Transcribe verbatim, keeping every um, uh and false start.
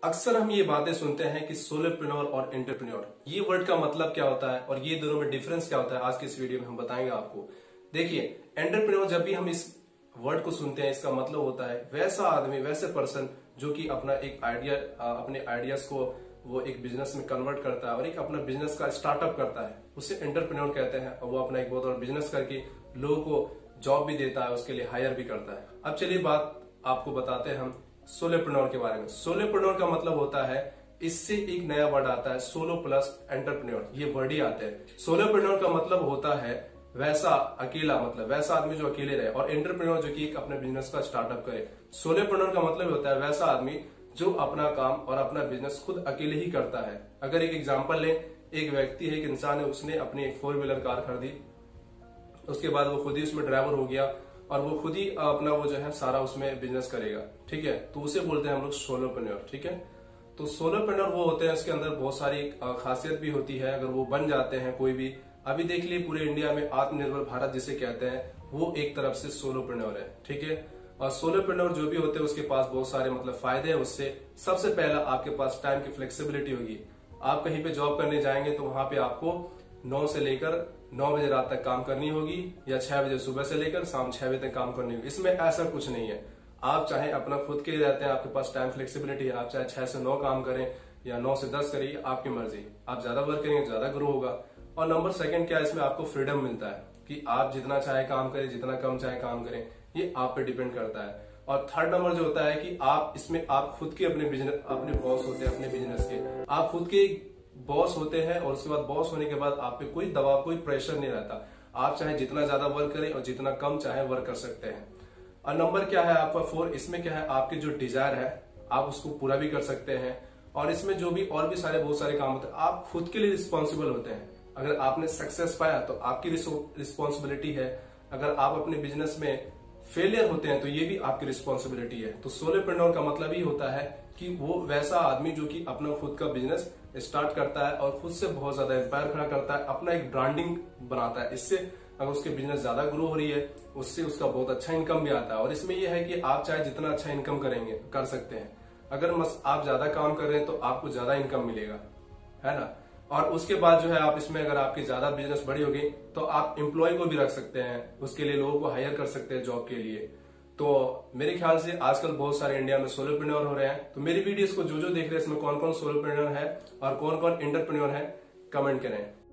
अक्सर हम ये बातें सुनते हैं कि सोलोप्रेन्योर और एंटरप्रेन्योर, ये वर्ड का मतलब क्या होता है और ये दोनों में डिफरेंस क्या होता है, आज के इस वीडियो में हम बताएंगे आपको। देखिए, एंटरप्रेन्योर जब भी हम इस वर्ड को सुनते हैं, इसका मतलब होता है वैसा आदमी, वैसे पर्सन जो कि अपना एक आइडिया, अपने आइडियाज को वो एक बिजनेस में कन्वर्ट करता है और एक अपना बिजनेस का स्टार्टअप करता है, उसे एंटरप्रेन्योर कहते हैं। और वो अपना एक बहुत बड़ा बिजनेस करके लोगों को जॉब भी देता है, उसके लिए हायर भी करता है। अब चलिए बात आपको बताते हैं हम सोलोप्रेन्योर के बारे में। सोलोप्रेन्योर का मतलब होता है, इससे एक नया वर्ड आता है सोलो प्लस एंटरप्रेन्योर, ये वर्ड ही आते हैं। सोलोप्रेन्योर का मतलब होता है वैसा अकेला, मतलब वैसा आदमी जो अकेले रहे, और एंटरप्रेन्योर जो कि एक अपने बिजनेस का स्टार्टअप करे। सोलोप्रेन्योर का मतलब होता है वैसा आदमी जो अपना काम और अपना बिजनेस खुद अकेले ही करता है। अगर एक एग्जांपल लें, एक व्यक्ति है, एक इंसान है, उसने अपनी एक फोर व्हीलर कार खरीदी, उसके बाद वो खुद ही उसमें ड्राइवर हो गया और वो खुद ही अपना वो जो है सारा उसमें बिजनेस करेगा, ठीक है। तो उसे बोलते हैं हम लोग सोलोप्रेन्योर, ठीक है। तो सोलोप्रेन्योर वो होते हैं, इसके अंदर बहुत सारी खासियत भी होती है अगर वो बन जाते हैं कोई भी। अभी देख लिए पूरे इंडिया में आत्मनिर्भर भारत जिसे कहते हैं, वो एक तरफ से सोलोप्रेन्योर है, ठीक है। और सोलोप्रेन्योर जो भी होते हैं उसके पास बहुत सारे मतलब फायदे हैं उससे। सबसे पहला, आपके पास टाइम की फ्लेक्सिबिलिटी होगी। आप कहीं पे जॉब करने जाएंगे तो वहां पे आपको नौ से लेकर नौ बजे रात तक काम करनी होगी, या छह बजे सुबह से लेकर शाम छह बजे तक काम करनी होगी। इसमें ऐसा कुछ नहीं है, आप चाहे अपना खुद के रहते हैं, आपके पास टाइम फ्लेक्सिबिलिटी है, आप चाहे छह से नौ काम करें या नौ से दस करिए, आपकी मर्जी। आप ज्यादा वर्क करेंगे ज्यादा ग्रो होगा। और नंबर सेकंड क्या है, इसमें आपको फ्रीडम मिलता है कि आप जितना चाहे काम करें, जितना कम चाहे काम करें, ये आप पे डिपेंड करता है। और थर्ड नंबर जो होता है कि आप इसमें आप खुद के अपने बिजनेस, अपने बॉस होते हैं अपने बिजनेस के, आप खुद के बॉस होते हैं। और उसके बाद बॉस होने के बाद आप पे कोई दबाव, कोई प्रेशर नहीं रहता। आप चाहे जितना ज्यादा वर्क करें और जितना कम चाहे वर्क कर सकते हैं। और नंबर क्या है आपका फोर, इसमें क्या है, आपके जो डिजायर है आप उसको पूरा भी कर सकते हैं। और इसमें जो भी और भी सारे बहुत सारे काम होते हैं, आप खुद के लिए रिस्पॉन्सिबल होते हैं। अगर आपने सक्सेस पाया तो आपकी रिस्पॉन्सिबिलिटी है, अगर आप अपने बिजनेस में फेलियर होते हैं तो ये भी आपकी रिस्पॉन्सिबिलिटी है। तो सोलोप्रेन्योर का मतलब ही होता है कि वो वैसा आदमी जो कि अपना खुद का बिजनेस स्टार्ट करता है और खुद से बहुत ज्यादा एम्पायर खड़ा करता है, अपना एक ब्रांडिंग बनाता है। इससे अगर उसके बिजनेस ज्यादा ग्रो हो रही है, उससे उसका बहुत अच्छा इनकम भी आता है। और इसमें यह है कि आप चाहे जितना अच्छा इनकम करेंगे कर सकते हैं। अगर आप ज्यादा काम कर रहे हैं तो आपको ज्यादा इनकम मिलेगा, है ना। और उसके बाद जो है आप इसमें अगर आपकी ज्यादा बिजनेस बड़ी होगी तो आप एम्प्लॉय को भी रख सकते हैं, उसके लिए लोगों को हायर कर सकते हैं जॉब के लिए। तो मेरे ख्याल से आजकल बहुत सारे इंडिया में सोलोप्रेन्योर हो रहे हैं। तो मेरी वीडियोस को जो जो देख रहे हैं, इसमें कौन कौन सोलोप्रेन्योर है और कौन कौन एंटरप्रेन्योर है, कमेंट करें।